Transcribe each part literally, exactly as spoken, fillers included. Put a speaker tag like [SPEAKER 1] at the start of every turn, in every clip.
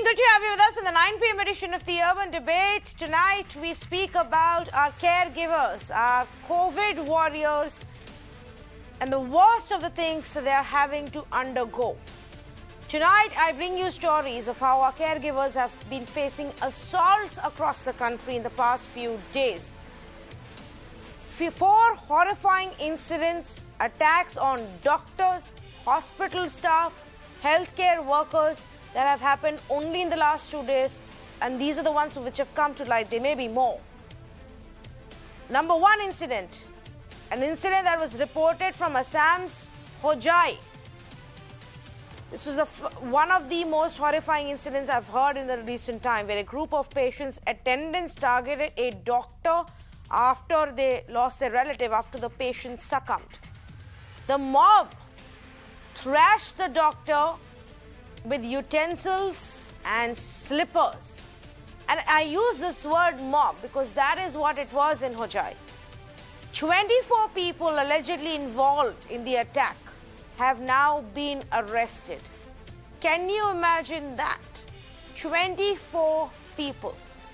[SPEAKER 1] Good to have you with us in the nine p m edition of the Urban Debate. Tonight, we speak about our caregivers, our COVID warriors, and the worst of the things that they are having to undergo. Tonight, I bring you stories of how our caregivers have been facing assaults across the country in the past few days. Four horrifying incidents, attacks on doctors, hospital staff, healthcare workers that have happened only in the last two days, and these are the ones which have come to light. There may be more. Number one incident, an incident that was reported from Assam's Hojai. This was the one of the most horrifying incidents I've heard in the recent time, where a group of patients' attendants targeted a doctor after they lost their relative, after the patient succumbed. The mob thrashed the doctor with utensils and slippers. And I use this word mob because that is what it was in Hojai. twenty-four people allegedly involved in the attack have now been arrested. Can you imagine that? twenty-four people.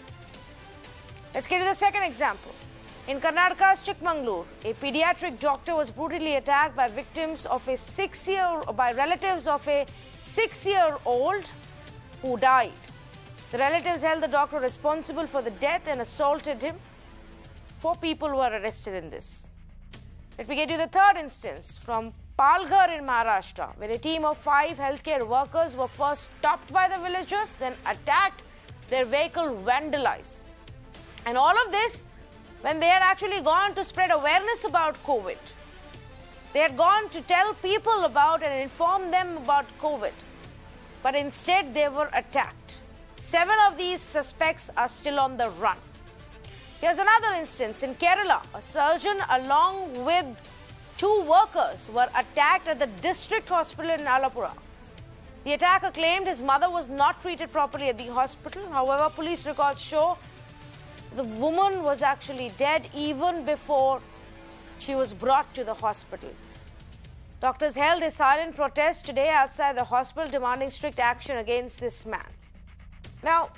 [SPEAKER 1] Let's get to the second example. In Karnataka's Chikmagalur, a pediatric doctor was brutally attacked by victims of a six-year, by relatives of a six-year-old who died. The relatives held the doctor responsible for the death and assaulted him. Four people were arrested in this. Let me get you the third instance from Palghar in Maharashtra, where a team of five healthcare workers were first stopped by the villagers, then attacked, their vehicle vandalized. And all of this when they had actually gone to spread awareness about COVID. They had gone to tell people about and inform them about COVID. But instead, they were attacked. Seven of these suspects are still on the run. Here's another instance. In Kerala, a surgeon along with two workers were attacked at the district hospital in Alappuzha. The attacker claimed his mother was not treated properly at the hospital. However, police records show the woman was actually dead even before she was brought to the hospital. Doctors held a silent protest today outside the hospital demanding strict action against this man. Now,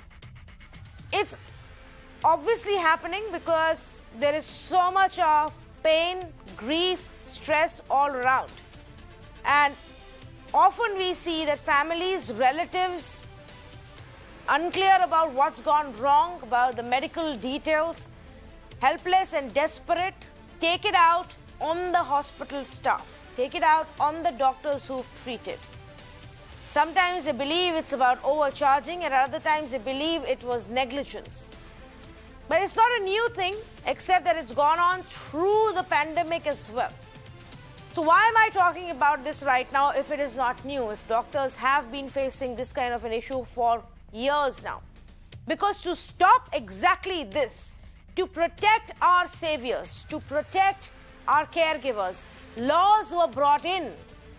[SPEAKER 1] it's obviously happening because there is so much of pain, grief, stress all around. And often we see that families, relatives, unclear about what's gone wrong, about the medical details, helpless and desperate, take it out on the hospital staff, take it out on the doctors who've treated. Sometimes they believe it's about overcharging, and other times they believe it was negligence. But it's not a new thing, except that it's gone on through the pandemic as well. So why am I talking about this right now if it is not new, if doctors have been facing this kind of an issue for years now? Because to stop exactly this, to protect our saviors, to protect our caregivers, laws were brought in.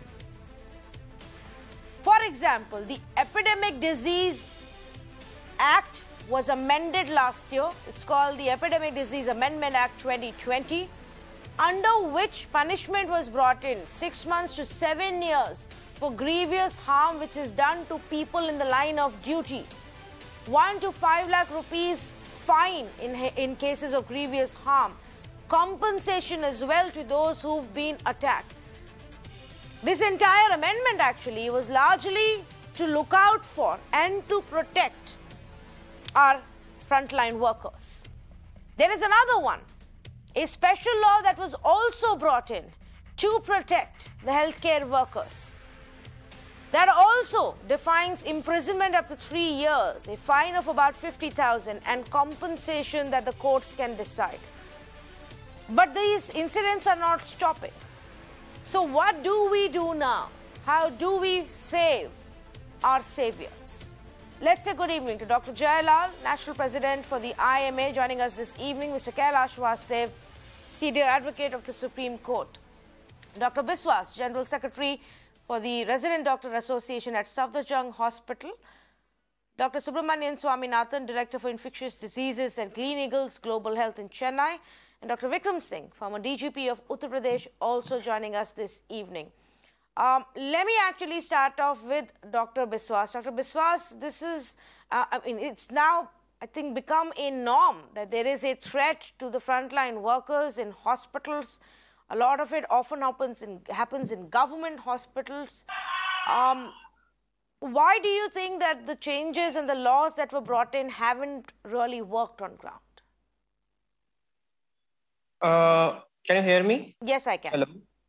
[SPEAKER 1] For example, the Epidemic Disease Act was amended last year. It's called the Epidemic Disease Amendment Act twenty twenty, under which punishment was brought in, six months to seven years for grievous harm which is done to people in the line of duty. One to five lakh rupees fine in, in cases of grievous harm. Compensation as well to those who've been attacked. This entire amendment actually was largely to look out for and to protect our frontline workers. There is another one, a special law that was also brought in to protect the healthcare workers. That also defines imprisonment up to three years, a fine of about fifty thousand, and compensation that the courts can decide. But these incidents are not stopping. So what do we do now? How do we save our saviors? Let's say good evening to Doctor Jayalal, National President for the I M A, joining us this evening. Mister Kailash Vasudev, Senior Advocate of the Supreme Court. Doctor Biswas, General Secretary for the Resident Doctor Association at Safdarjung Hospital. Doctor Subramanian Swaminathan, Director for Infectious Diseases and Gleneagles Global Health in Chennai. And Doctor Vikram Singh, former D G P of Uttar Pradesh, also joining us this evening. Um, let me actually start off with Doctor Biswas. Doctor Biswas, this is, uh, I mean, it's now, I think, become a norm that there is a threat to the frontline workers in hospitals. A lot of it often happens in, happens in government hospitals. Um, why do you think that the changes and the laws that were brought in haven't really worked on ground?
[SPEAKER 2] Uh, can you hear me?
[SPEAKER 1] Yes, I can.
[SPEAKER 2] Hello.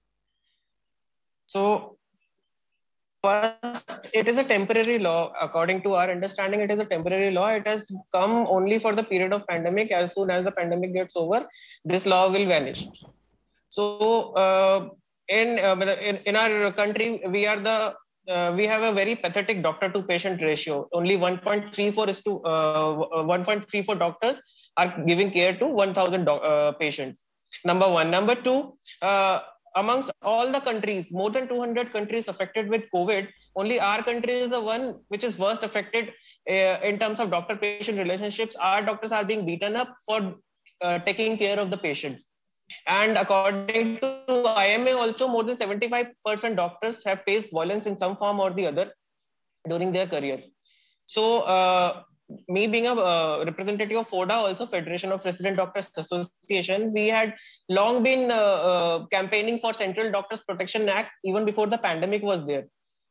[SPEAKER 2] So, first, it is a temporary law. According to our understanding, it is a temporary law. It has come only for the period of pandemic. As soon as the pandemic gets over, this law will vanish. So, uh, in, uh, in in our country, we are the uh, we have a very pathetic doctor-to-patient ratio. Only one point three four is to uh, one point three four doctors are giving care to one thousand uh, patients. Number one. Number two. Uh, Amongst all the countries, more than two hundred countries affected with COVID, only our country is the one which is worst affected uh, in terms of doctor-patient relationships. Our doctors are being beaten up for uh, taking care of the patients. And according to I M A also, more than seventy-five percent doctors have faced violence in some form or the other during their career. So, uh, me being a uh, representative of FODA, also Federation of Resident Doctors Association, we had long been uh, uh, campaigning for Central Doctors Protection Act even before the pandemic was there.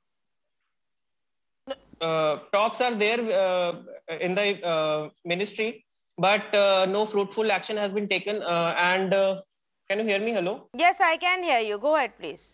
[SPEAKER 2] Uh, talks are there uh, in the uh, ministry, but uh, no fruitful action has been taken. Uh, and uh, can you hear me? Hello?
[SPEAKER 1] Yes, I can hear you. Go ahead, please.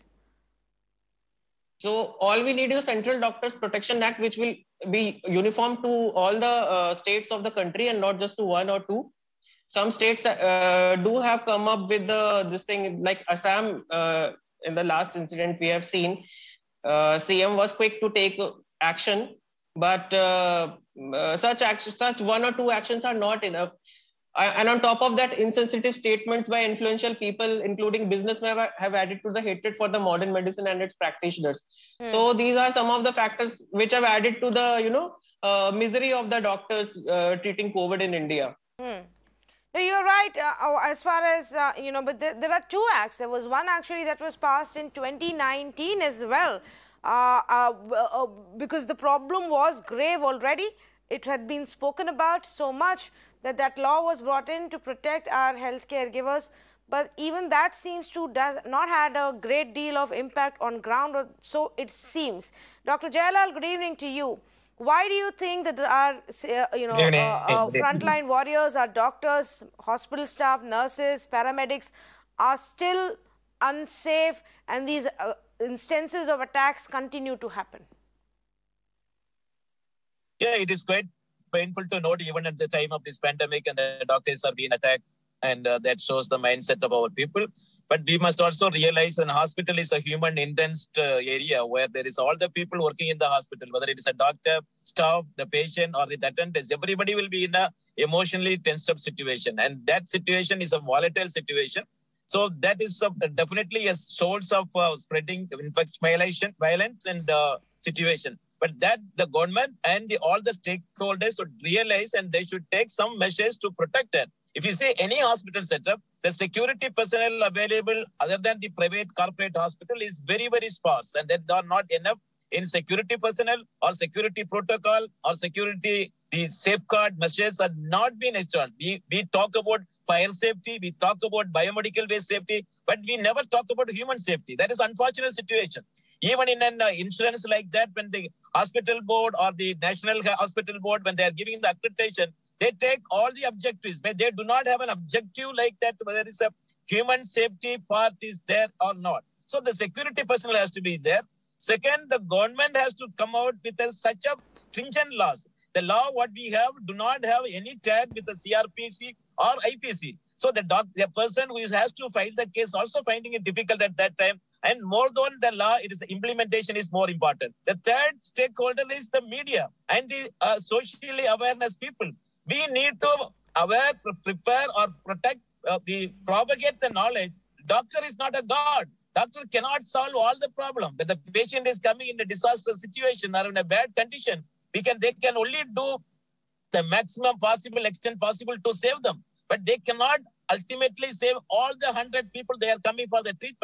[SPEAKER 2] So all we need is a Central Doctors Protection Act, which will be uniform to all the uh, states of the country and not just to one or two. Some states uh, do have come up with the, this thing, like Assam. Uh, in the last incident we have seen, uh, C M was quick to take action, but uh, uh, such action, such one or two actions are not enough. And on top of that, insensitive statements by influential people, including businessmen, have added to the hatred for the modern medicine and its practitioners. Hmm. So these are some of the factors which have added to the, you know, uh, misery of the doctors uh, treating COVID in India.
[SPEAKER 1] Hmm. You're right, uh, as far as, uh, you know, but there, there are two acts. There was one actually that was passed in twenty nineteen as well, uh, uh, uh, because the problem was grave already. It had been spoken about so much that that law was brought in to protect our healthcare givers, but even that seems to does not had a great deal of impact on ground, or so it seems. Doctor Jayalal, good evening to you. Why do you think that our uh, you know uh, uh, frontline warriors, our doctors, hospital staff, nurses, paramedics are still unsafe, and these uh, instances of attacks continue to happen?
[SPEAKER 3] Yeah, it is quite painful to note even at the time of this pandemic and the doctors are being attacked, and uh, that shows the mindset of our people. But we must also realize that hospital is a human intense uh, area where there is all the people working in the hospital, whether it is a doctor, staff, the patient or the attendants, everybody will be in a emotionally tensed up situation. And that situation is a volatile situation. So that is uh, definitely a source of uh, spreading infection, violence and uh, situation. But that the government and the, all the stakeholders should realize, and they should take some measures to protect that. If you see any hospital setup, the security personnel available other than the private corporate hospital is very, very sparse, and that there are not enough in security personnel or security protocol or security, the safeguard measures are not being ensured. We, we talk about fire safety, we talk about biomedical waste safety, but we never talk about human safety. That is unfortunate situation. Even in an uh, insurance like that, when the hospital board or the national hospital board, when they are giving the accreditation, they take all the objectives, but they do not have an objective like that, whether it's a human safety part is there or not. So the security personnel has to be there. Second, the government has to come out with a, such a stringent laws. The law what we have do not have any tag with the C R P C or I P C. So the doc, the person who is, has to file the case also finding it difficult at that time. And more than the law, it is the implementation is more important. The third stakeholder is the media and the uh, socially awareness people. We need to aware, prepare or protect, uh, the propagate the knowledge. Doctor is not a god. Doctor cannot solve all the problem. When the patient is coming in a disaster situation or in a bad condition, we can they can only do the maximum possible extent possible to save them. But they cannot ultimately save all the hundred people they are coming for the treatment.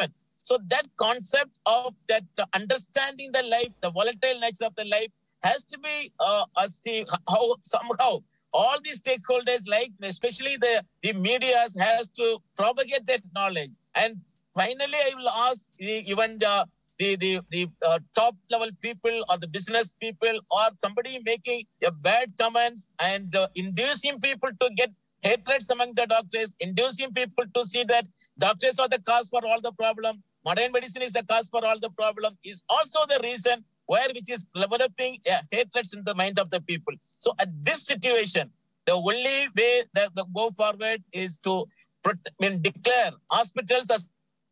[SPEAKER 3] So that concept of that uh, understanding the life, the volatile nature of the life has to be uh, uh, see how somehow all these stakeholders, like especially the, the media, has to propagate that knowledge. And finally, I will ask even the the the, the uh, top level people or the business people or somebody making a bad comments and uh, inducing people to get hatreds among the doctors, inducing people to see that doctors are the cause for all the problem. Modern medicine is the cause for all the problem, is also the reason where which is developing uh, hatreds in the minds of the people. So at this situation, the only way that the go forward is to protect, I mean, declare hospitals as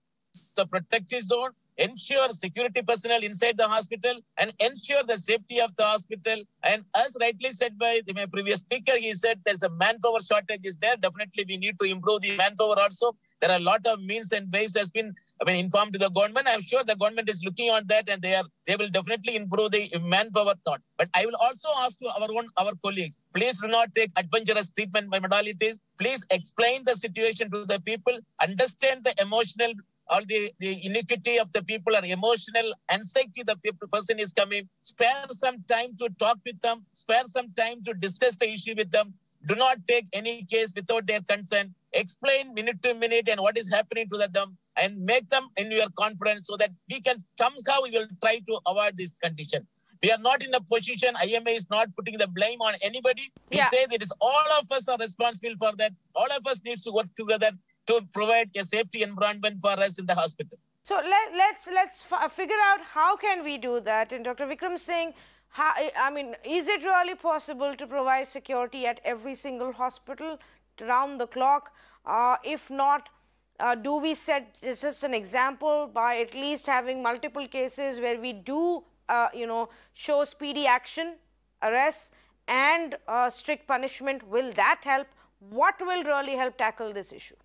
[SPEAKER 3] a protective zone, ensure security personnel inside the hospital, and ensure the safety of the hospital. And as rightly said by the, my previous speaker, he said there's a manpower shortage is there. Definitely we need to improve the manpower also. There are a lot of means and ways has been I mean, informed to the government. I'm sure the government is looking on that and they are they will definitely improve the manpower thought. But I will also ask to our own our colleagues, please do not take adventurous treatment by modalities. Please explain the situation to the people, understand the emotional or the, the iniquity of the people or emotional anxiety the people, person is coming. Spare some time to talk with them. Spare some time to discuss the issue with them. Do not take any case without their consent. Explain minute to minute and what is happening to them and make them in your confidence so that we can somehow we will try to avoid this condition. We are not in a position, I M A is not putting the blame on anybody. We yeah. say that it is all of us are responsible for that. All of us needs to work together to provide a safety environment for us in the hospital.
[SPEAKER 1] So let, let's let's f figure out how can we do that. And Doctor Vikram Singh, how, I mean, is it really possible to provide security at every single hospital round the clock? Uh, if not, uh, do we set this is an example by at least having multiple cases where we do, uh, you know, show speedy action, arrests, and uh, strict punishment? Will that help? What will really help tackle this issue?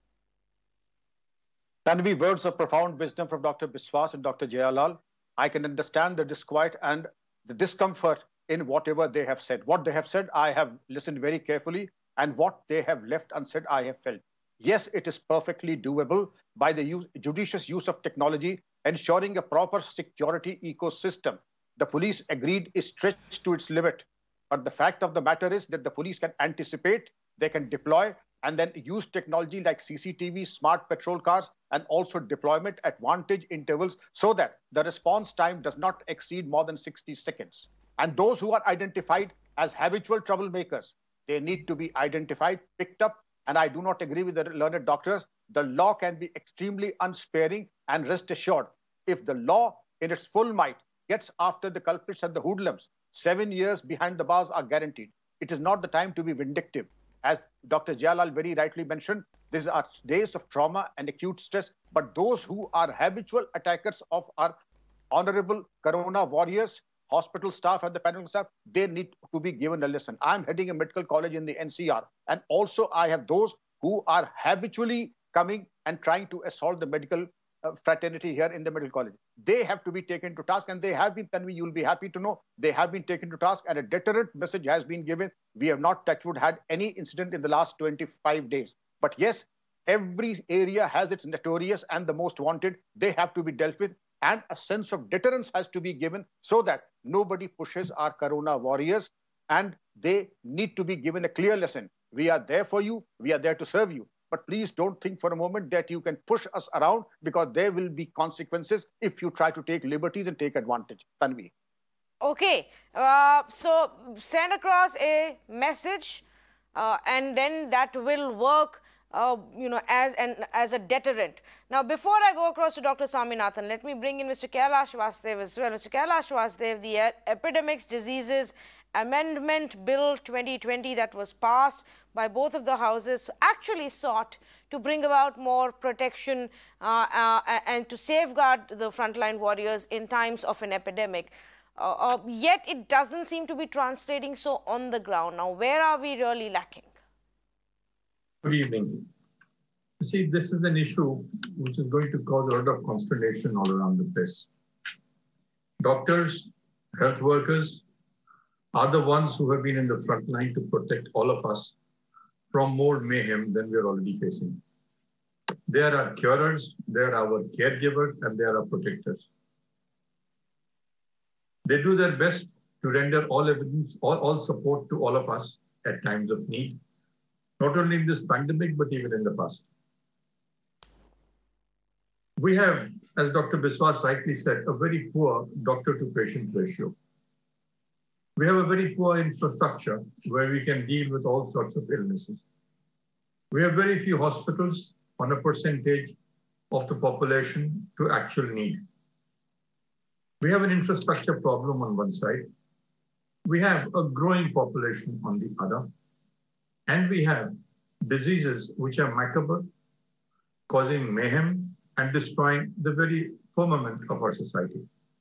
[SPEAKER 4] Tanvi, words of profound wisdom from Doctor Biswas and Doctor Jayalal. I can understand the disquiet and the discomfort in whatever they have said. What they have said, I have listened very carefully, and what they have left unsaid, I have felt. Yes, it is perfectly doable by the use, judicious use of technology, ensuring a proper security ecosystem. The police agreed is stretched to its limit. But the fact of the matter is that the police can anticipate, they can deploy, and then use technology like C C T V, smart patrol cars, and also deployment at vantage intervals so that the response time does not exceed more than sixty seconds. And those who are identified as habitual troublemakers, they need to be identified, picked up, and I do not agree with the learned doctors. The law can be extremely unsparing, and rest assured, if the law in its full might gets after the culprits and the hoodlums, seven years behind the bars are guaranteed. It is not the time to be vindictive. As Doctor Jayalal very rightly mentioned, these are days of trauma and acute stress, but those who are habitual attackers of our honorable corona warriors, hospital staff and the pandemic staff, they need to be given a lesson. I'm heading a medical college in the N C R, and also I have those who are habitually coming and trying to assault the medical uh, fraternity here in the medical college. They have to be taken to task, and they have been, Tanvi, you'll be happy to know, they have been taken to task, and a deterrent message has been given. We have not, touchwood, had any incident in the last twenty-five days. But yes, every area has its notorious and the most wanted. They have to be dealt with, and a sense of deterrence has to be given so that nobody pushes our corona warriors, and they need to be given a clear lesson. We are there for you. We are there to serve you. But please don't think for a moment that you can push us around, because there will be consequences if you try to take liberties and take advantage. Tanvi.
[SPEAKER 1] Okay, uh, so send across a message uh, and then that will work, uh, you know, as an as a deterrent. Now, before I go across to Doctor Swaminathan, let me bring in Mister Kailash Vasudev as well. Mister Kailash Vasudev, the uh, Epidemics Diseases Amendment Bill twenty twenty that was passed by both of the houses actually sought to bring about more protection uh, uh, and to safeguard the frontline warriors in times of an epidemic. Uh, uh, yet it doesn't seem to be translating so on the ground. Now, where are we really lacking?
[SPEAKER 5] Good evening. You see, this is an issue which is going to cause a lot of consternation all around the place. Doctors, health workers are the ones who have been in the front line to protect all of us from more mayhem than we are already facing. They are our curers, they are our caregivers, and they are our protectors. They do their best to render all evidence, all, all support to all of us at times of need, not only in this pandemic, but even in the past. We have, as Doctor Biswas rightly said, a very poor doctor-to-patient ratio. We have a very poor infrastructure where we can deal with all sorts of illnesses. We have very few hospitals on a percentage of the population to actual need. We have an infrastructure problem on one side. We have a growing population on the other. And we have diseases which are macabre, causing mayhem and destroying the very firmament of our society.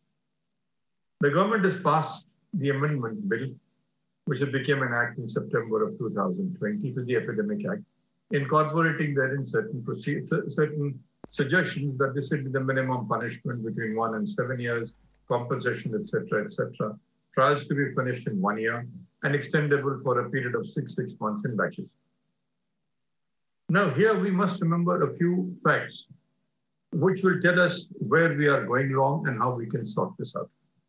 [SPEAKER 5] The government has passed the amendment bill, which became an act in September of two thousand twenty to the Epidemic Act, incorporating therein certain, certain suggestions that this would be the minimum punishment between one and seven years, compensation, et cetera, et cetera. Trials to be finished in one year and extendable for a period of six, six months in batches. Now here we must remember a few facts which will tell us where we are going wrong and how we can sort this out.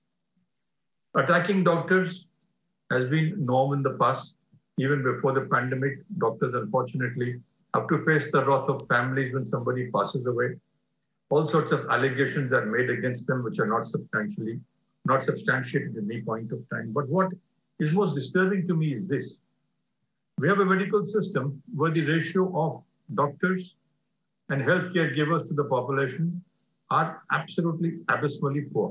[SPEAKER 5] Attacking doctors has been norm in the past. Even before the pandemic, doctors unfortunately have to face the wrath of families when somebody passes away. All sorts of allegations are made against them which are not substantially, not substantiated at any point of time. But what is most disturbing to me is this. We have a medical system where the ratio of doctors and healthcare givers to the population are absolutely abysmally poor.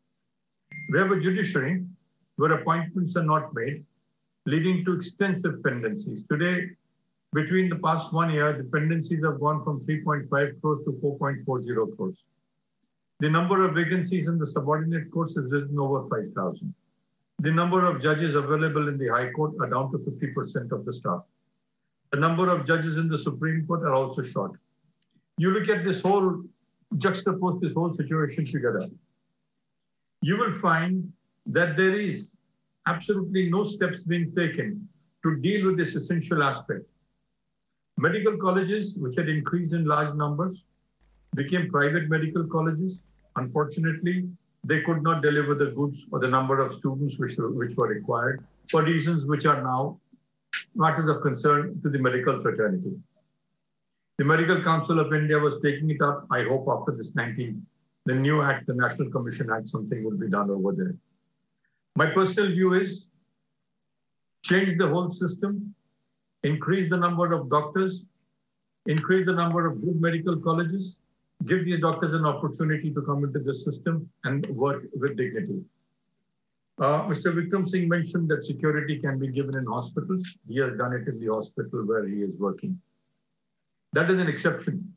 [SPEAKER 5] We have a judiciary where appointments are not made, leading to extensive pendencies. Today, between the past one year, dependencies have gone from three point five crores to four point four zero crores. The number of vacancies in the subordinate courts has risen over five thousand. The number of judges available in the High Court are down to fifty percent of the staff. The number of judges in the Supreme Court are also short. You look at this whole, juxtapose this whole situation together, you will find that there is absolutely no steps being taken to deal with this essential aspect. Medical colleges, which had increased in large numbers, became private medical colleges. Unfortunately, they could not deliver the goods or the number of students which were, which were required for reasons which are now matters of concern to the medical fraternity. The Medical Council of India was taking it up. I hope after this nineteen, the new act, the National Commission Act, something will be done over there. My personal view is change the whole system, increase the number of doctors, increase the number of good medical colleges, give these doctors an opportunity to come into the system and work with dignity. Uh, Mister Vikram Singh mentioned that security can be given in hospitals. He has done it in the hospital where he is working. That is an exception.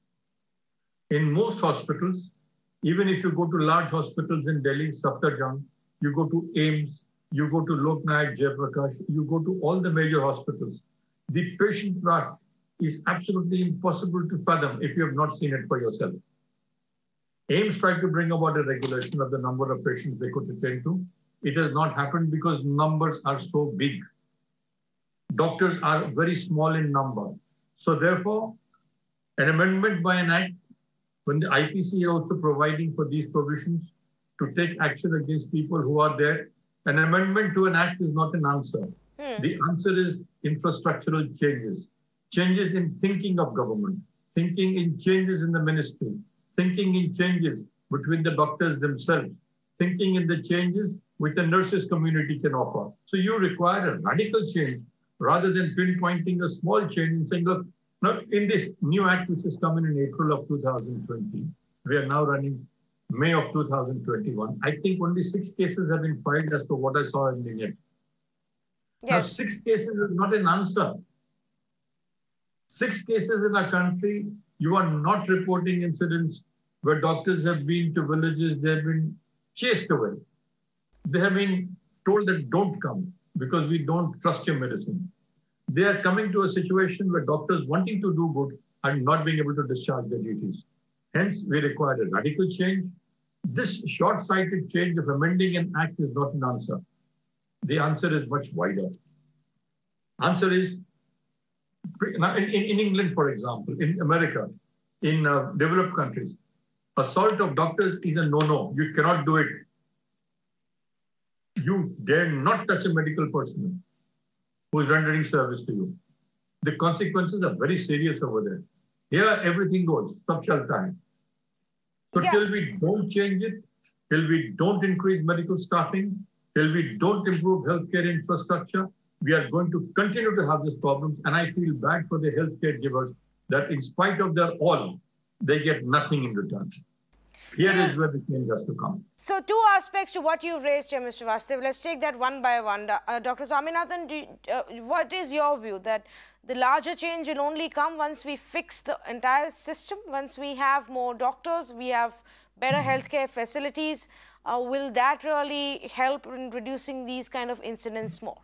[SPEAKER 5] In most hospitals, even if you go to large hospitals in Delhi, Safdarjung, you go to AIIMS, you go to Lok Nayak Jayaprakash, you go to all the major hospitals, the patient rush is absolutely impossible to fathom if you have not seen it for yourself. AIIMS tried to bring about a regulation of the number of patients they could attend to. It has not happened because numbers are so big. Doctors are very small in number. So therefore, an amendment by an act, when the I P C is also providing for these provisions to take action against people who are there, an amendment to an act is not an answer. Hmm. The answer is infrastructural changes, changes in thinking of government, thinking in changes in the ministry, thinking in changes between the doctors themselves, thinking in the changes which the nurses community can offer. So you require a radical change rather than pinpointing a small change and saying, look, now in this new act which has come in in April of two thousand twenty, we are now running May of two thousand twenty-one. I think only six cases have been filed as per what I saw in the net. Yes. Now six cases is not an answer. Six cases in our country, you are not reporting incidents where doctors have been to villages, they have been chased away. They have been told that don't come because we don't trust your medicine. They are coming to a situation where doctors wanting to do good are not being able to discharge their duties. Hence, we require a radical change. This short-sighted change of amending an act is not an answer. The answer is much wider. Answer is, in, in England, for example, in America, in uh, developed countries. Assault of doctors is a no-no. You cannot do it. You dare not touch a medical personnel who is rendering service to you. The consequences are very serious over there. Here, everything goes, sab chalta hai. So yeah. till we don't change it, till we don't increase medical staffing, till we don't improve healthcare infrastructure, we are going to continue to have these problems. And I feel bad for the healthcare givers that in spite of their all, they get nothing in return. Here yeah. is where the change has to come.
[SPEAKER 1] So two aspects to what you've raised here, Mister Vasudev. Let's take that one by one. Uh, Doctor Swaminathan, do you, uh, what is your view that the larger change will only come once we fix the entire system, once we have more doctors, we have better healthcare facilities? Uh, will that really help in reducing these kind of incidents more?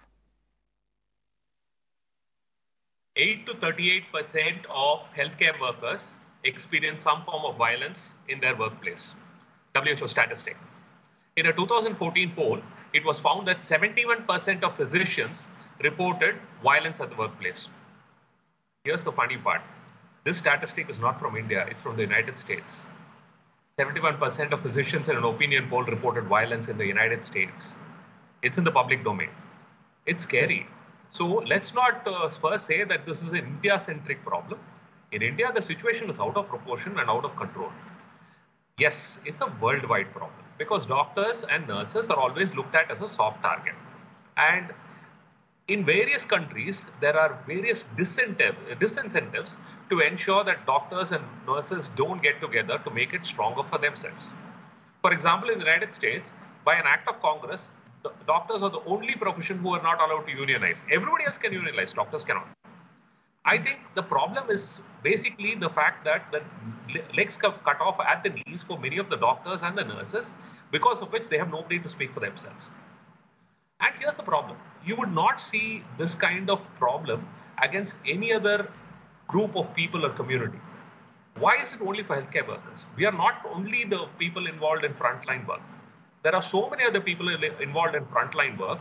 [SPEAKER 6] eight to thirty-eight percent of healthcare workers experience some form of violence in their workplace. W H O statistic. In a two thousand fourteen poll, it was found that seventy-one percent of physicians reported violence at the workplace. Here's the funny part. This statistic is not from India, it's from the United States. seventy-one percent of physicians in an opinion poll reported violence in the United States. It's in the public domain. It's scary. So let's not uh, first say that this is an India-centric problem. In India, the situation is out of proportion and out of control. Yes, it's a worldwide problem because doctors and nurses are always looked at as a soft target. And in various countries, there are various disincentive, disincentives to ensure that doctors and nurses don't get together to make it stronger for themselves. For example, in the United States, by an act of Congress, doctors are the only profession who are not allowed to unionize. Everybody else can unionize, doctors cannot. I think the problem is basically the fact that the legs cut off at the knees for many of the doctors and the nurses, because of which they have nobody to speak for themselves. And here's the problem. You would not see this kind of problem against any other group of people or community. Why is it only for healthcare workers? We are not only the people involved in frontline work. There are so many other people involved in frontline work.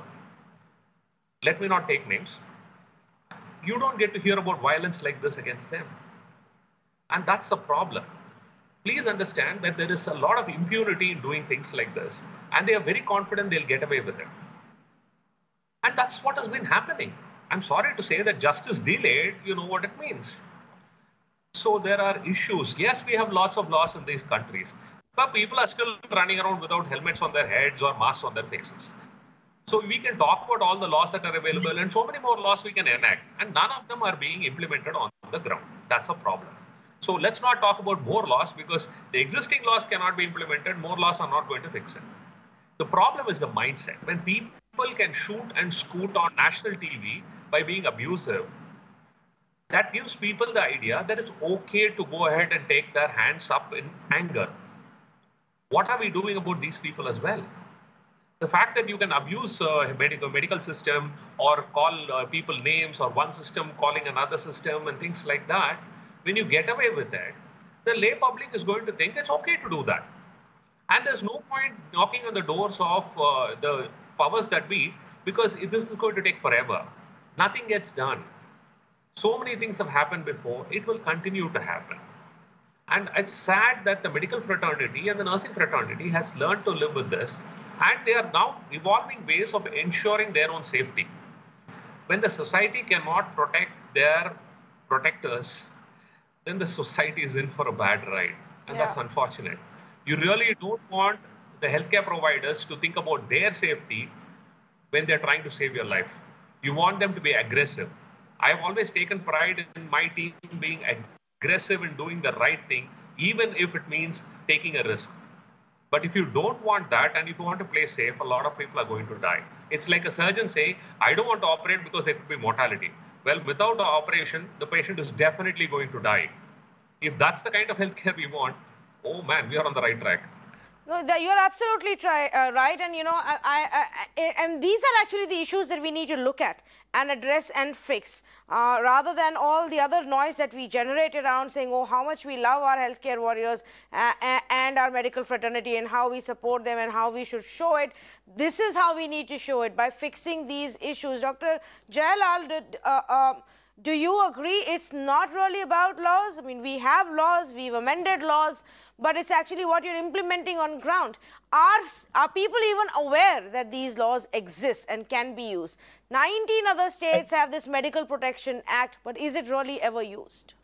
[SPEAKER 6] Let me not take names. You don't get to hear about violence like this against them. And that's a problem. Please understand that there is a lot of impunity in doing things like this. And they are very confident they'll get away with it. And that's what has been happening. I'm sorry to say that justice delayed, you know what it means. So there are issues. Yes, we have lots of laws in these countries. But people are still running around without helmets on their heads or masks on their faces. So we can talk about all the laws that are available and so many more laws we can enact. And none of them are being implemented on the ground. That's a problem. So let's not talk about more laws because the existing laws cannot be implemented. More laws are not going to fix it. The problem is the mindset. When people can shoot and scoot on national T V by being abusive, that gives people the idea that it's okay to go ahead and take their hands up in anger. What are we doing about these people as well? The fact that you can abuse uh, medical medical system or call uh, people names or one system calling another system and things like that, when you get away with that, the lay public is going to think it's okay to do that. And there's no point knocking on the doors of uh, the powers that be because this is going to take forever. Nothing gets done. So many things have happened before. It will continue to happen. And it's sad that the medical fraternity and the nursing fraternity has learned to live with this. And they are now evolving ways of ensuring their own safety. When the society cannot protect their protectors, then the society is in for a bad ride. And yeah. that's unfortunate. You really don't want the healthcare providers to think about their safety when they're trying to save your life. You want them to be aggressive. I've always taken pride in my team being aggressive in doing the right thing, even if it means taking a risk. But if you don't want that and if you want to play safe, a lot of people are going to die. It's like a surgeon saying, I don't want to operate because there could be mortality. Well, without an operation, the patient is definitely going to die. If that's the kind of healthcare we want, oh man, we are on the right track.
[SPEAKER 1] No, the, you're absolutely try, uh, right. And, you know, I, I, I, and these are actually the issues that we need to look at and address and fix, uh, rather than all the other noise that we generate around saying, oh, how much we love our healthcare warriors uh, and our medical fraternity and how we support them and how we should show it. This is how we need to show it, by fixing these issues. Doctor Jayalal, did, uh, uh, Do you agree it's not really about laws? I mean, we have laws, we've amended laws, but it's actually what you're implementing on ground. Are, are people even aware that these laws exist and can be used? nineteen other states have this Medical Protection Act, but is it really ever used?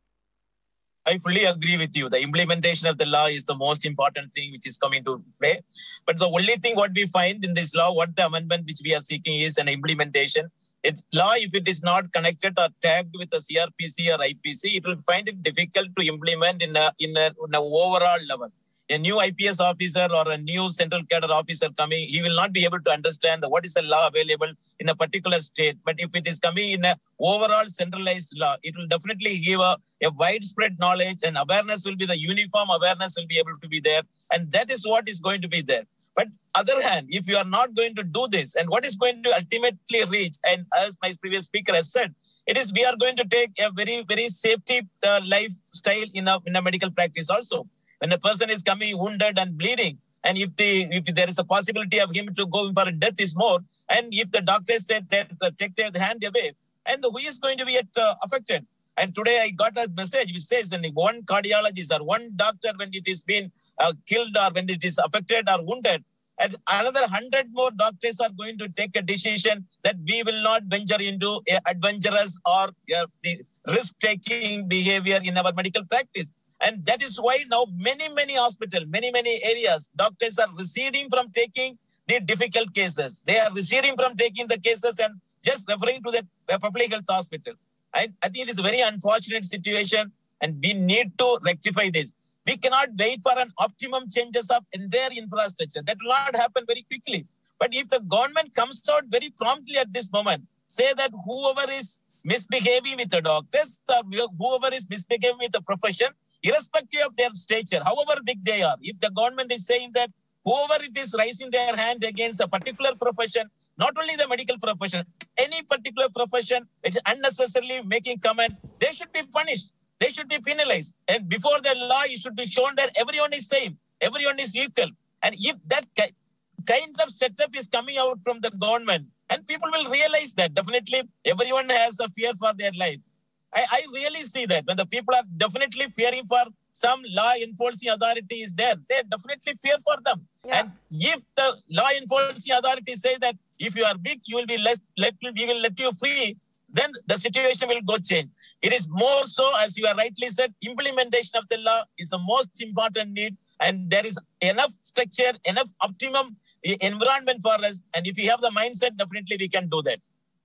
[SPEAKER 3] I fully agree with you. The implementation of the law is the most important thing which is coming to play. But the only thing what we find in this law, what the amendment which we are seeking is an implementation. It's law, if it is not connected or tagged with the C R P C or I P C, it will find it difficult to implement in a, in a, in a overall level. A new I P S officer or a new central cadre officer coming, he will not be able to understand the, what is the law available in a particular state. But if it is coming in a overall centralized law, it will definitely give a, a widespread knowledge, and awareness will be the uniform awareness will be able to be there. And that is what is going to be there. But other hand, if you are not going to do this, and what is going to ultimately reach, and as my previous speaker has said, it is we are going to take a very, very safety uh, lifestyle in a, in a medical practice also. When a person is coming wounded and bleeding, and if the if there is a possibility of him to go for death is more, and if the doctors they, they, they take their hand away, and who is going to be uh, affected? And today I got a message which says that one cardiologist or one doctor, when it is been uh, killed or when it is affected or wounded, and another hundred more doctors are going to take a decision that we will not venture into a adventurous or uh, the risk-taking behavior in our medical practice. And that is why now many, many hospitals, many, many areas, doctors are receding from taking the difficult cases. They are receding from taking the cases and just referring to the public health hospital. I, I think it is a very unfortunate situation, and we need to rectify this. We cannot wait for an optimum changes of entire infrastructure. That will not happen very quickly. But if the government comes out very promptly at this moment, say that whoever is misbehaving with the doctors or whoever is misbehaving with the profession, irrespective of their stature, however big they are, if the government is saying that whoever it is raising their hand against a particular profession, not only the medical profession, any particular profession which is unnecessarily making comments, they should be punished. They should be penalized. And before the law, it should be shown that everyone is same, everyone is equal. And if that kind of setup is coming out from the government, and people will realize that definitely everyone has a fear for their life. I, I really see that when the people are definitely fearing for some law enforcing authority is there, they definitely fear for them. Yeah. And if the law enforcing authority say that if you are big, you will be let, let we will let you free, then the situation will go change. It is more so, as you are rightly said, implementation of the law is the most important need, and there is enough structure, enough optimum environment for us. And if we have the mindset, definitely we can do that.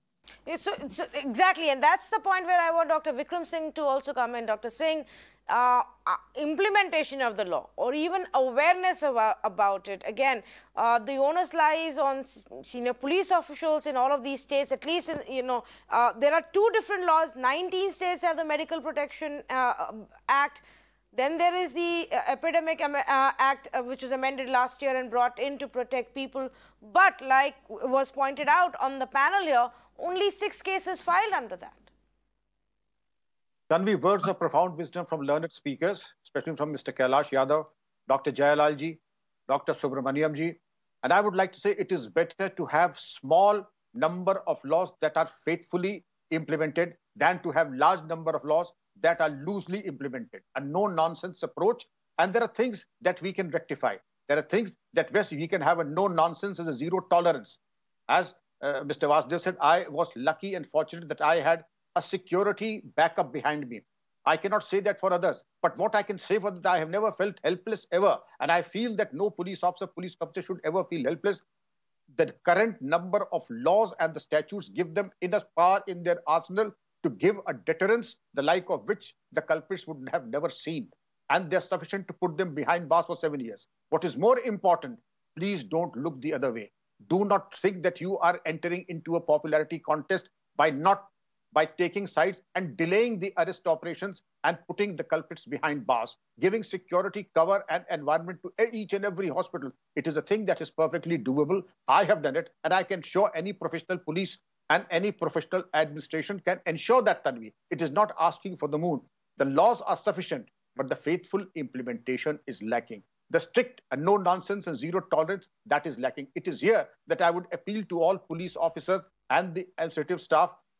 [SPEAKER 1] So, so exactly, and that's the point where I want Doctor Vikram Singh to also come in. Doctor Singh, uh, uh, implementation of the law or even awareness about, about it, again, uh, the onus lies on senior police officials in all of these states. At least, in, you know, uh, there are two different laws. nineteen states have the Medical Protection uh, Act. Then there is the uh, Epidemic uh, Act, uh, which was amended last year and brought in to protect people. But like was pointed out on the panel here, only six cases filed under that.
[SPEAKER 4] Tanvi, words of profound wisdom from learned speakers, especially from Mister Kailash Yadav, Doctor Jayalal ji, Doctor Subramaniam ji. And I would like to say it is better to have small number of laws that are faithfully implemented than to have large number of laws that are loosely implemented. A no-nonsense approach. And there are things that we can rectify. There are things that yes, we can have a no-nonsense and a zero tolerance. As Uh, Mister Vasudev said, I was lucky and fortunate that I had a security backup behind me. I cannot say that for others. But what I can say for that, I have never felt helpless ever. And I feel that no police officer, police officer should ever feel helpless. The current number of laws and the statutes give them enough power in their arsenal to give a deterrence, the like of which the culprits would have never seen. And they're sufficient to put them behind bars for seven years. What is more important, please don't look the other way. Do not think that you are entering into a popularity contest by not by taking sides and delaying the arrest operations and putting the culprits behind bars, giving security cover and environment to each and every hospital. It is a thing that is perfectly doable. I have done it, and I can show any professional police and any professional administration can ensure that, Tanvi. It is not asking for the moon. The laws are sufficient, but the faithful implementation is lacking. The strict and no-nonsense and zero tolerance, that is lacking. It is here that I would appeal to all police officers and the administrative staff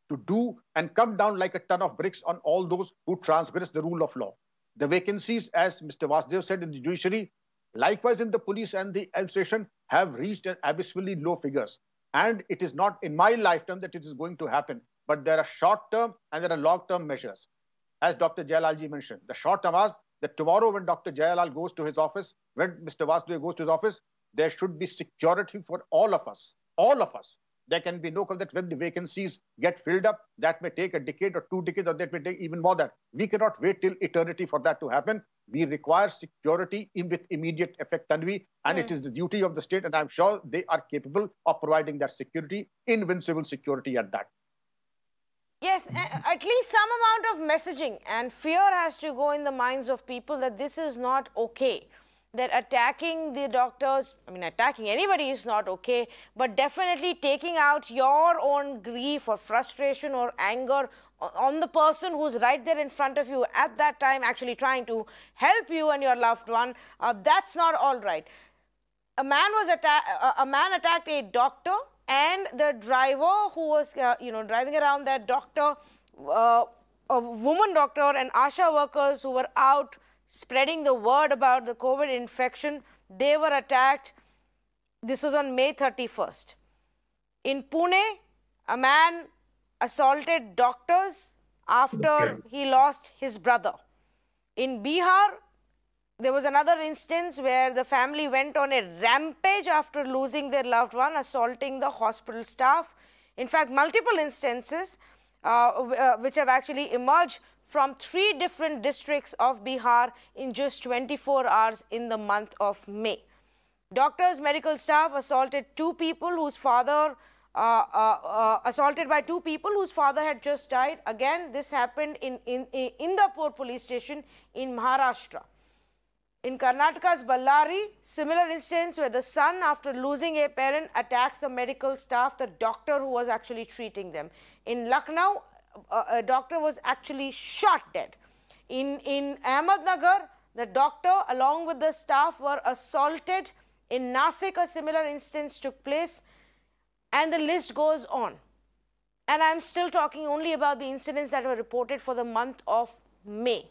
[SPEAKER 4] to do and come down like a ton of bricks on all those who transgress the rule of law. The vacancies, as Mister Vasudev said, in the judiciary, likewise in the police and the administration, have reached an abysmally low figures. And it is not in my lifetime that it is going to happen, but there are short-term and there are long-term measures. As Doctor Jayalalji mentioned, the short-term was that tomorrow when Doctor Jayalal goes to his office, when Mister Vasudev goes to his office, there should be security for all of us, all of us. There can be no that when the vacancies get filled up, that may take a decade or two decades, or that may take even more than that. We cannot wait till eternity for that to happen. We require security in with immediate effect, Tanvi, and mm. it is the duty of the state, and I'm sure they are capable of providing that security, invincible security at that.
[SPEAKER 1] Yes, at least some amount of messaging and fear has to go in the minds of people that this is not okay. That attacking the doctors, I mean, attacking anybody is not okay, but definitely taking out your own grief or frustration or anger on the person who's right there in front of you at that time, actually trying to help you and your loved one, uh, that's not all right. A man was attacked, a man attacked a doctor, and the driver who was, uh, you know, driving around that doctor, uh, a woman doctor and ASHA workers who were out spreading the word about the COVID infection, they were attacked. This was on May thirty-first. In Pune, a man assaulted doctors after okay. he lost his brother. In Bihar, there was another instance where the family went on a rampage after losing their loved one, assaulting the hospital staff. In fact, multiple instances uh, uh, which have actually emerged from three different districts of Bihar in just twenty-four hours in the month of May. Doctors, medical staff assaulted two people whose father, uh, uh, uh, assaulted by two people whose father had just died. Again, this happened in, in, in Indapur police station in Maharashtra. In Karnataka's Ballari, similar instance where the son, after losing a parent, attacked the medical staff, the doctor who was actually treating them. In Lucknow, a doctor was actually shot dead. In, in Ahmednagar, the doctor along with the staff were assaulted. In Nasik, a similar instance took place, and the list goes on. And I'm still talking only about the incidents that were reported for the month of May.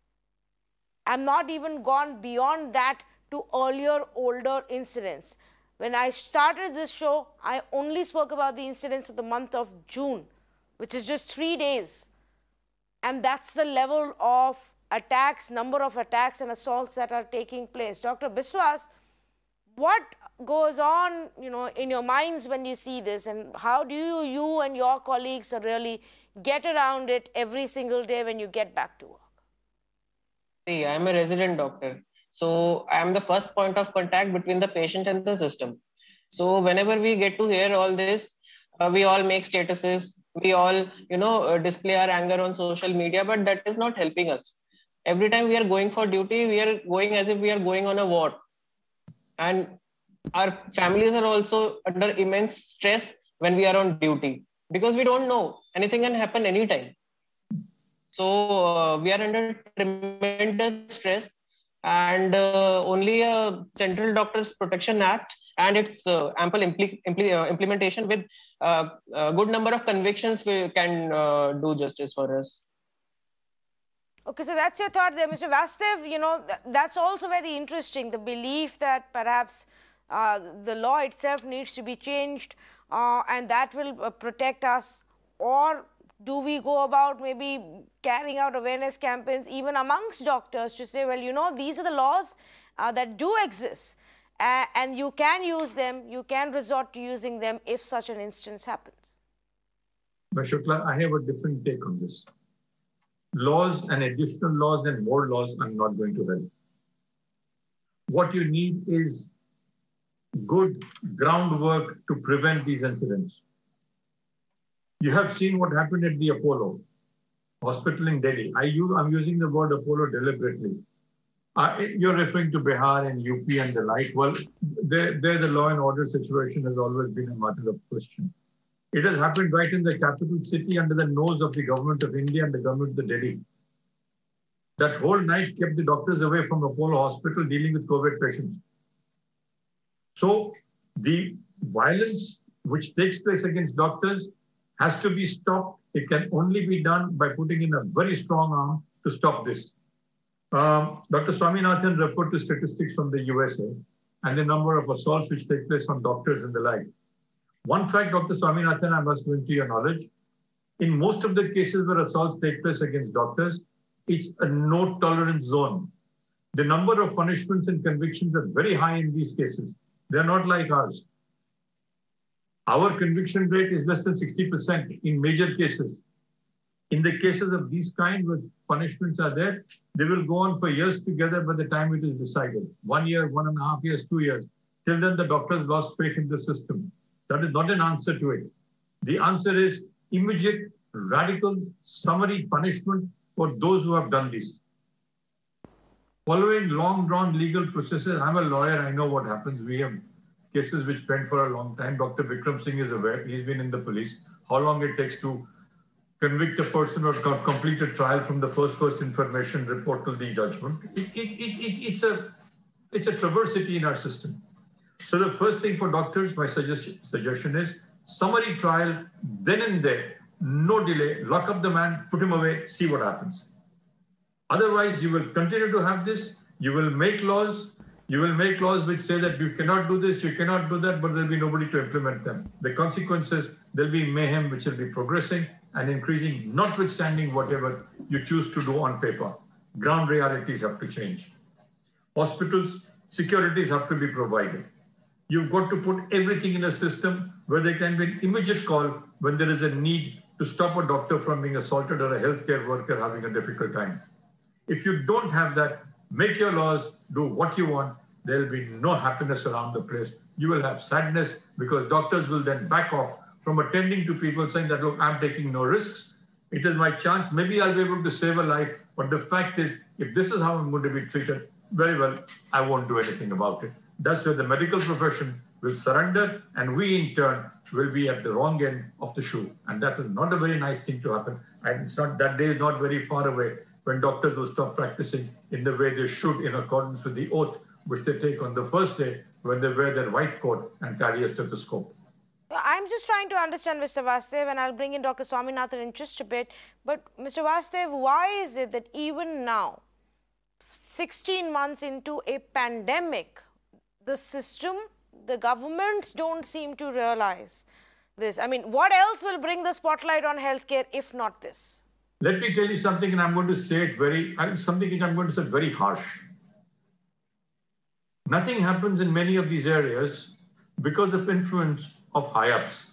[SPEAKER 1] I'm not even gone beyond that to earlier, older incidents. When I started this show, I only spoke about the incidents of the month of June, which is just three days. And that's the level of attacks, number of attacks and assaults that are taking place. Doctor Biswas, what goes on, you know, in your minds when you see this, and how do you, you and your colleagues really get around it every single day when you get back to work?
[SPEAKER 2] See, I'm a resident doctor. So I'm the first point of contact between the patient and the system. So whenever we get to hear all this, uh, we all make statuses, we all, you know, uh, display our anger on social media, but that is not helping us. Every time we are going for duty, we are going as if we are going on a war. And our families are also under immense stress when we are on duty, because we don't know, anything can happen anytime. So uh, we are under tremendous stress, and uh, only a Central Doctors Protection Act and its uh, ample impl impl uh, implementation with uh, a good number of convictions we can uh, do justice for us.
[SPEAKER 1] Okay, so that's your thought there, Mister Vasudev. You know, th that's also very interesting, the belief that perhaps uh, the law itself needs to be changed uh, and that will uh, protect us. Or do we go about maybe carrying out awareness campaigns even amongst doctors to say, well, you know, these are the laws uh, that do exist uh, and you can use them, you can resort to using them if such an instance happens?
[SPEAKER 5] Mister Shukla, I have a different take on this. Laws and additional laws and more laws are not going to help. What you need is good groundwork to prevent these incidents. You have seen what happened at the Apollo hospital in Delhi. I use, I'm using the word Apollo deliberately. Uh, you're referring to Bihar and U P and the like. Well, there, there the law and order situation has always been a matter of question. It has happened right in the capital city under the nose of the government of India and the government of Delhi. That whole night kept the doctors away from Apollo hospital dealing with COVID patients. So the violence which takes place against doctors has to be stopped It can only be done by putting in a very strong arm to stop this. Um, Doctor Swaminathan referred to statistics from the U S A and the number of assaults which take place on doctors and the like. One fact, Doctor Swaminathan, I must bring to your knowledge, in most of the cases where assaults take place against doctors, it's a no tolerance zone. The number of punishments and convictions are very high in these cases. They're not like ours. Our conviction rate is less than sixty percent in major cases. In the cases of these kind, where punishments are there, they will go on for years together by the time it is decided. One year, one and a half years, two years. Till then, the doctors lost faith in the system. That is not an answer to it. The answer is immediate, radical, summary punishment for those who have done this. Following long-drawn legal processes, I'm a lawyer, I know what happens. We have cases which went for a long time. Doctor Vikram Singh is aware, he's been in the police. How long it takes to convict a person or complete a trial from the first first information report to the judgment. It, it, it, it, it's, a, it's a traversity in our system. So the first thing for doctors, my suggestion, suggestion is summary trial, then and there, no delay, lock up the man, put him away, see what happens. Otherwise, you will continue to have this, you will make laws, you will make laws which say that you cannot do this, you cannot do that, but there'll be nobody to implement them. The consequences, there'll be mayhem which will be progressing and increasing, notwithstanding whatever you choose to do on paper. Ground realities have to change. Hospitals, securities have to be provided. You've got to put everything in a system where there can be an immediate call when there is a need to stop a doctor from being assaulted or a healthcare worker having a difficult time. If you don't have that, make your laws, do what you want, there will be no happiness around the place. You will have sadness because doctors will then back off from attending to people saying that, look, I'm taking no risks. It is my chance. Maybe I'll be able to save a life. But the fact is, if this is how I'm going to be treated, very well, I won't do anything about it. That's where the medical profession will surrender, and we in turn will be at the wrong end of the shoe. And that is not a very nice thing to happen. And it's not, that day is not very far away when doctors will stop practicing in the way they should in accordance with the oath which they take on the first day when they wear their white coat and carry a stethoscope.
[SPEAKER 1] I'm just trying to understand, Mister Vasudev, and I'll bring in Doctor Swaminathan in just a bit. But Mister Vasudev, why is it that even now, sixteen months into a pandemic, the system, the governments don't seem to realize this? I mean, what else will bring the spotlight on healthcare if not this?
[SPEAKER 5] Let me tell you something, and I'm going to say it very, something which I'm going to say very harsh. Nothing happens in many of these areas because of influence of high-ups.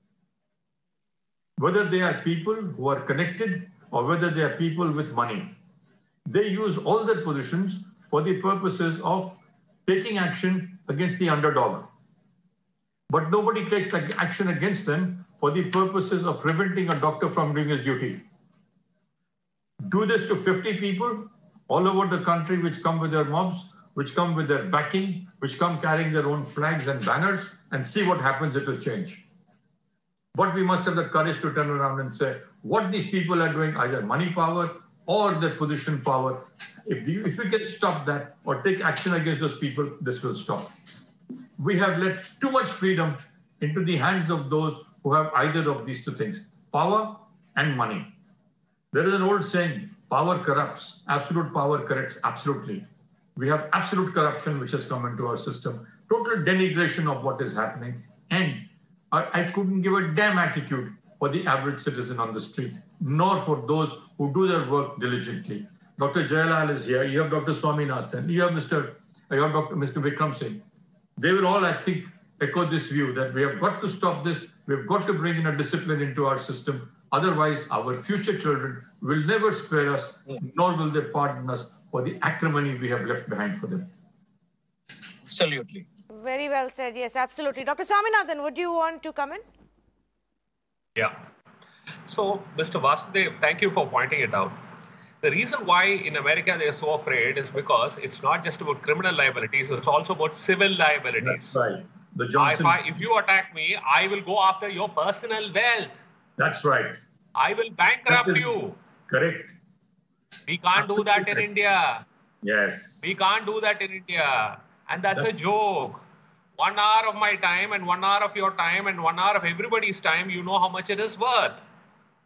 [SPEAKER 5] Whether they are people who are connected or whether they are people with money. They use all their positions for the purposes of taking action against the underdog. But nobody takes action against them for the purposes of preventing a doctor from doing his duty. Do this to fifty people all over the country which come with their mobs, which come with their backing, which come carrying their own flags and banners, and see what happens, it will change. But we must have the courage to turn around and say, what these people are doing, either money power or their position power, if, the, if we can stop that or take action against those people, this will stop. We have let too much freedom into the hands of those who have either of these two things, power and money. There is an old saying, power corrupts, absolute power corrects absolutely. We have absolute corruption which has come into our system, total denigration of what is happening, and I, I couldn't give a damn attitude for the average citizen on the street, nor for those who do their work diligently. Doctor Jayalal is here, you have Doctor Swaminathan, you have Mister You have Doctor Mister Vikram Singh. They will all, I think, echo this view that we have got to stop this, we have got to bring in a discipline into our system. Otherwise, our future children will never spare us, nor will they pardon us for the acrimony we have left behind for them.
[SPEAKER 3] Absolutely.
[SPEAKER 1] Very well said. Yes, absolutely. Doctor Swaminathan, would you want to come in?
[SPEAKER 6] Yeah. So, Mister Vasudev, thank you for pointing it out. The reason why in America they are so afraid is because it's not just about criminal liabilities, it's also about civil liabilities.
[SPEAKER 5] That's right. The Johnson...
[SPEAKER 6] if, I, if you attack me, I will go after your personal wealth.
[SPEAKER 5] That's right.
[SPEAKER 6] I will bankrupt you.
[SPEAKER 5] Correct.
[SPEAKER 6] We can't Absolutely do that in correct. India.
[SPEAKER 5] Yes.
[SPEAKER 6] We can't do that in India. And that's, that's a joke. One hour of my time and one hour of your time and one hour of everybody's time, you know how much it is worth.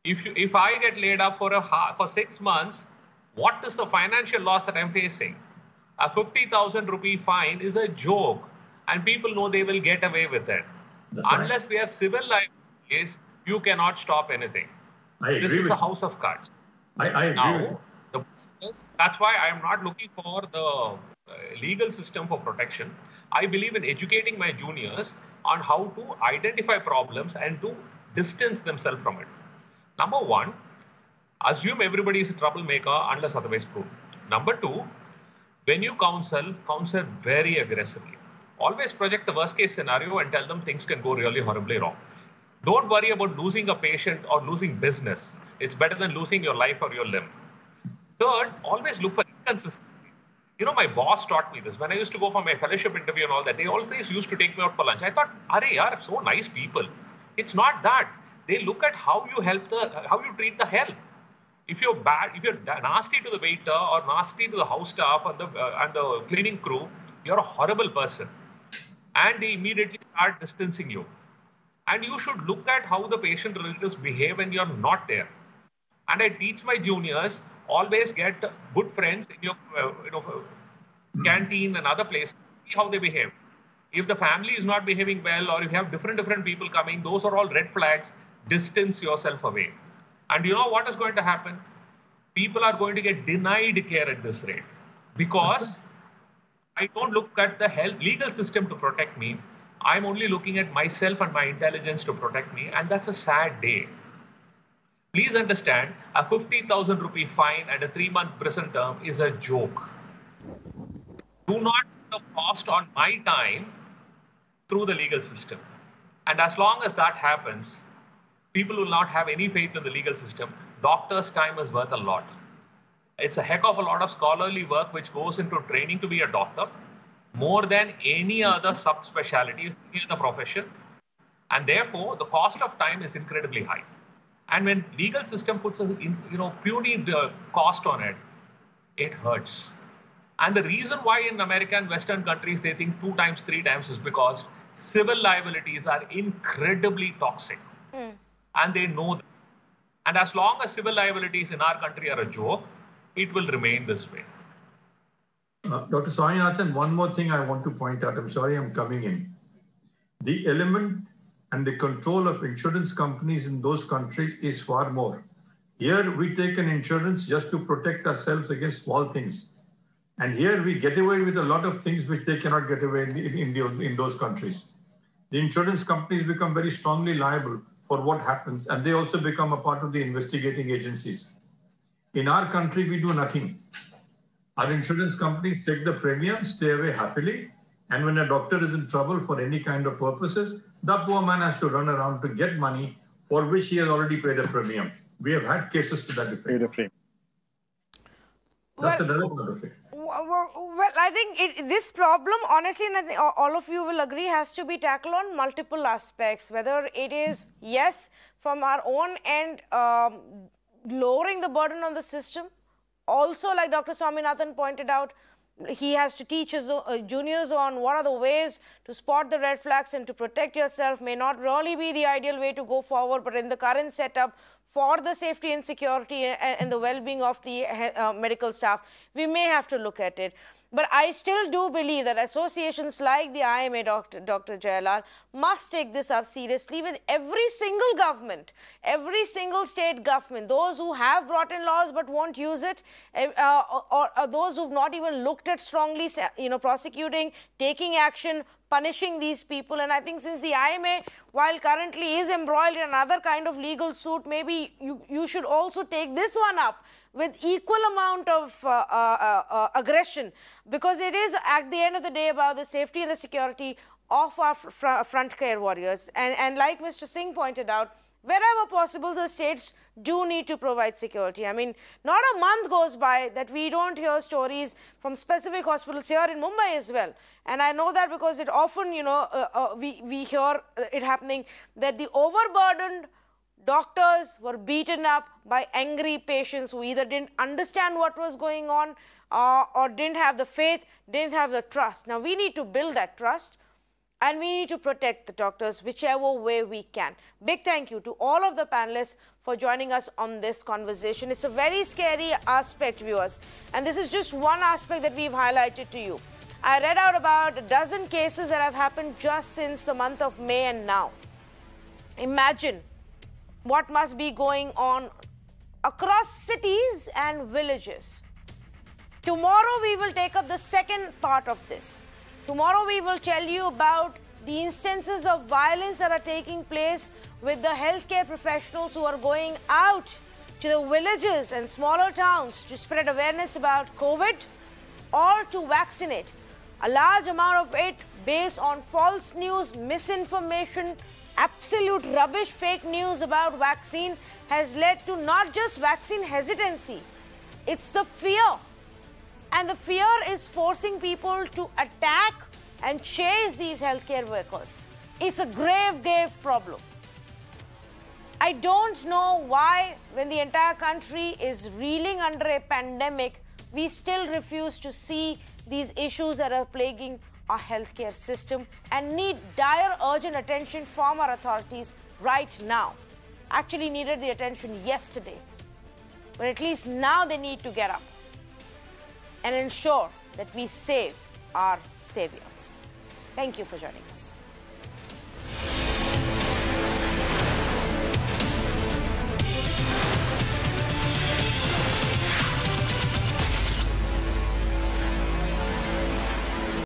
[SPEAKER 6] If, you, if I get laid up for, a, for six months, what is the financial loss that I'm facing? A fifty thousand rupee fine is a joke, and people know they will get away with it.
[SPEAKER 5] That's
[SPEAKER 6] Unless
[SPEAKER 5] right.
[SPEAKER 6] we have civil liabilities, you cannot stop anything.
[SPEAKER 5] I agree
[SPEAKER 6] This is
[SPEAKER 5] with
[SPEAKER 6] a
[SPEAKER 5] you.
[SPEAKER 6] house of cards.
[SPEAKER 5] I, I agree
[SPEAKER 6] Now,
[SPEAKER 5] with you.
[SPEAKER 6] the, that's why I am not looking for the uh, legal system for protection. I believe in educating my juniors on how to identify problems and to distance themselves from it. Number one, assume everybody is a troublemaker unless otherwise proved. Number two, when you counsel, counsel very aggressively. Always project the worst case scenario and tell them things can go really horribly wrong. Don't worry about losing a patient or losing business. It's better than losing your life or your limb. Third, always look for inconsistencies. You know, my boss taught me this. When I used to go for my fellowship interview and all that, they always used to take me out for lunch. I thought, arey yaar, so nice people. It's not that. They look at how you help the, how you treat the help. If you're bad, if you're nasty to the waiter or nasty to the house staff and the, uh, and the cleaning crew, you're a horrible person. And they immediately start distancing you. And you should look at how the patient relatives behave when you're not there. And I teach my juniors, always get good friends in your uh, you know, canteen and other places, see how they behave. If the family is not behaving well, or if you have different, different people coming, those are all red flags. Distance yourself away. And you know what is going to happen? People are going to get denied care at this rate, because I don't look at the health legal system to protect me. I'm only looking at myself and my intelligence to protect me. And that's a sad day. Please understand, a fifty thousand rupee fine and a three month prison term is a joke. Do not put the cost on my time through the legal system. And as long as that happens, people will not have any faith in the legal system. Doctors' time is worth a lot. It's a heck of a lot of scholarly work which goes into training to be a doctor, more than any other subspecialty in the profession. And therefore, the cost of time is incredibly high. And when legal system puts a you know, puny cost on it, it hurts. And the reason why in America and Western countries they think two times, three times is because civil liabilities are incredibly toxic. Mm. And they know that. And as long as civil liabilities in our country are a joke, it will remain this way.
[SPEAKER 5] Uh, Doctor Swaminathan, one more thing I want to point out. I'm sorry I'm coming in. The element and the control of insurance companies in those countries is far more. Here we take an insurance just to protect ourselves against small things. And here we get away with a lot of things which they cannot get away in, in, the, in those countries. The insurance companies become very strongly liable for what happens, and they also become a part of the investigating agencies. In our country, we do nothing. Our insurance companies take the premium, stay away happily, and when a doctor is in trouble for any kind of purposes, the poor man has to run around to get money for which he has already paid a premium. We have had cases to that effect. That's
[SPEAKER 1] Well,
[SPEAKER 5] another part of it.
[SPEAKER 1] Well, well, I think it, this problem, honestly, and I think all of you will agree, has to be tackled on multiple aspects. Whether it is, yes, from our own end, um, lowering the burden on the system. Also, like Doctor Swaminathan pointed out, he has to teach his uh, juniors on what are the ways to spot the red flags and to protect yourself. May not really be the ideal way to go forward, but in the current setup, for the safety and security and, and the well-being of the uh, medical staff, we may have to look at it. But I still do believe that associations like the I M A, Doctor Doctor Jayalal, must take this up seriously with every single government, every single state government, those who have brought in laws but won't use it, uh, or, or those who've not even looked at strongly, you know, prosecuting, taking action, punishing these people. And I think since the I M A, while currently is embroiled in another kind of legal suit, maybe you, you should also take this one up with equal amount of uh, uh, uh, aggression, because it is at the end of the day about the safety and the security of our fr front care warriors. And, and like Mister Singh pointed out, wherever possible, the states do need to provide security. I mean, not a month goes by that we don't hear stories from specific hospitals here in Mumbai as well. And I know that because it often, you know, uh, uh, we, we hear it happening that the overburdened doctors were beaten up by angry patients who either didn't understand what was going on uh, or didn't have the faith, didn't have the trust. Now, we need to build that trust. And we need to protect the doctors whichever way we can. Big thank you to all of the panelists for for joining us on this conversation. It's a very scary aspect, viewers, and this is just one aspect that we've highlighted to you. I read out about a dozen cases that have happened just since the month of May and now. Imagine what must be going on across cities and villages. Tomorrow we will take up the second part of this. Tomorrow we will tell you about the instances of violence that are taking place with the healthcare professionals who are going out to the villages and smaller towns to spread awareness about COVID or to vaccinate. A large amount of it based on false news, misinformation, absolute rubbish, fake news about vaccine has led to not just vaccine hesitancy, it's the fear. And the fear is forcing people to attack and chase these healthcare workers. It's a grave, grave problem. I don't know why, when the entire country is reeling under a pandemic, we still refuse to see these issues that are plaguing our healthcare system and need dire, urgent attention from our authorities right now. Actually needed the attention yesterday, but at least now they need to get up and ensure that we save our saviors. Thank you for joining us.